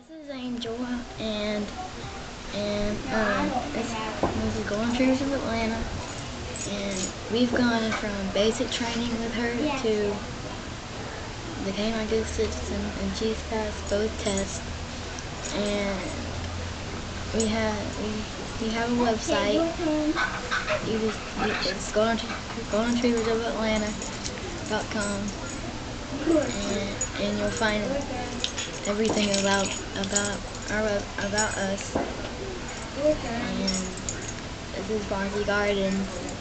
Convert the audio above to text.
This is Angel, this is Golden Retrievers of Atlanta, and we've gone from basic training with her to the Canine Good Citizen, and she's passed both tests. And we have a website. It's Golden Retrievers of Atlanta.com, and you'll find everything about us. And this is Barnsley Gardens.